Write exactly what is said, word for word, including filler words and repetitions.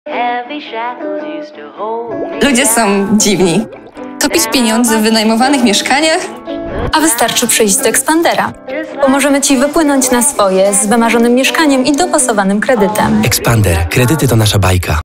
Ludzie są dziwni. Topić pieniądze w wynajmowanych mieszkaniach? A wystarczy przyjść do Expandera. Pomożemy Ci wypłynąć na swoje z wymarzonym mieszkaniem i dopasowanym kredytem. Expander. Kredyty to nasza bajka.